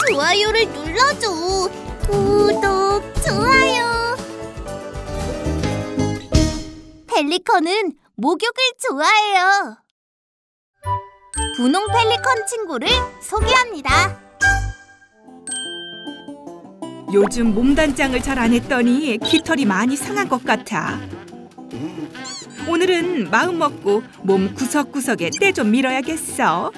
좋아요를 눌러줘. 구독, 좋아요. 펠리컨은 목욕을 좋아해요. 분홍 펠리컨 친구를 소개합니다. 요즘 몸단장을 잘 안 했더니 깃털이 많이 상한 것 같아. 오늘은 마음 먹고 몸 구석구석에 때 좀 밀어야겠어.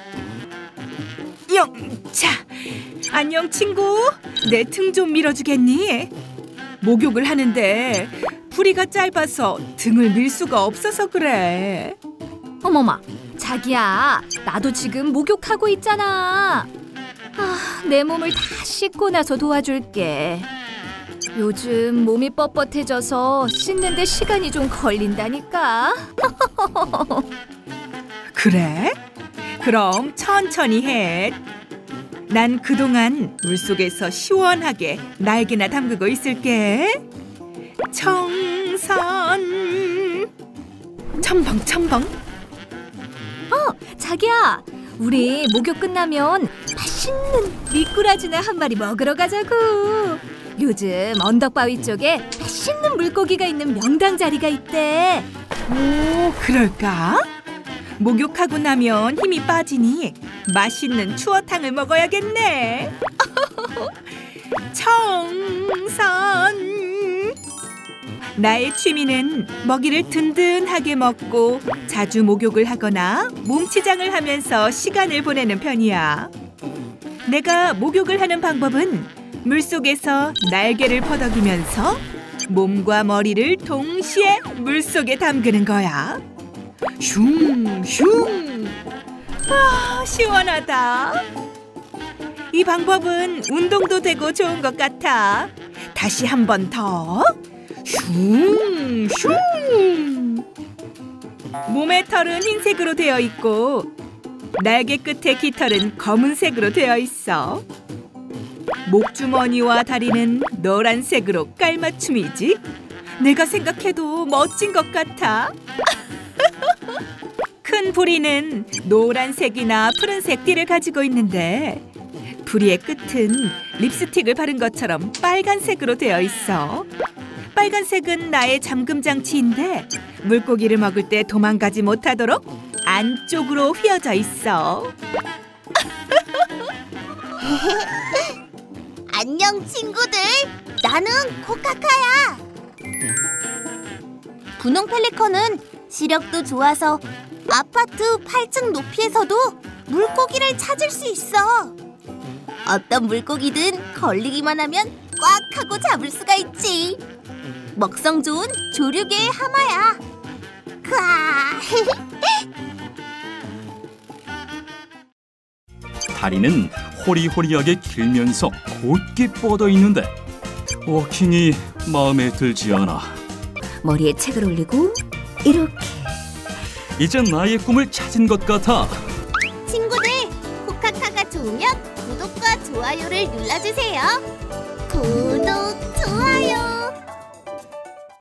영차! 안녕 친구! 내 등 좀 밀어주겠니? 목욕을 하는데 부리가 짧아서 등을 밀 수가 없어서 그래. 어머마, 자기야, 나도 지금 목욕하고 있잖아. 내 몸을 다 씻고 나서 도와줄게. 요즘 몸이 뻣뻣해져서 씻는데 시간이 좀 걸린다니까. 그래? 그럼 천천히 해. 난 그동안 물속에서 시원하게 날개나 담그고 있을게. 청선 첨벙첨벙. 자기야, 우리 목욕 끝나면 맛있는 미꾸라지나 한 마리 먹으러 가자고. 요즘 언덕바위 쪽에 맛있는 물고기가 있는 명당 자리가 있대. 오, 그럴까? 목욕하고 나면 힘이 빠지니 맛있는 추어탕을 먹어야겠네. 청선. 나의 취미는 먹이를 든든하게 먹고 자주 목욕을 하거나 몸치장을 하면서 시간을 보내는 편이야. 내가 목욕을 하는 방법은 물속에서 날개를 퍼덕이면서 몸과 머리를 동시에 물속에 담그는 거야. 슝슝. 아, 시원하다. 이 방법은 운동도 되고 좋은 것 같아. 다시 한 번 더. 슝슝. 몸의 털은 흰색으로 되어 있고 날개 끝의 깃털은 검은색으로 되어 있어. 목주머니와 다리는 노란색으로 깔맞춤이지. 내가 생각해도 멋진 것 같아. 큰 부리는 노란색이나 푸른색 띠를 가지고 있는데 부리의 끝은 립스틱을 바른 것처럼 빨간색으로 되어 있어. 빨간색은 나의 잠금 장치인데 물고기를 먹을 때 도망가지 못하도록 안쪽으로 휘어져 있어. 안녕 친구들, 나는 코카카야. 분홍 펠리컨은 시력도 좋아서 아파트 8층 높이에서도 물고기를 찾을 수 있어. 어떤 물고기든 걸리기만 하면 꽉 하고 잡을 수가 있지. 먹성 좋은 조류계의 하마야. 크아. 다리는 호리호리하게 길면서 곧게 뻗어 있는데 워킹이 마음에 들지 않아. 머리에 책을 올리고 이렇게. 이제 나의 꿈을 찾은 것 같아. 친구들, 코카카가 좋으면 구독과 좋아요를 눌러주세요. 구독, 좋아요.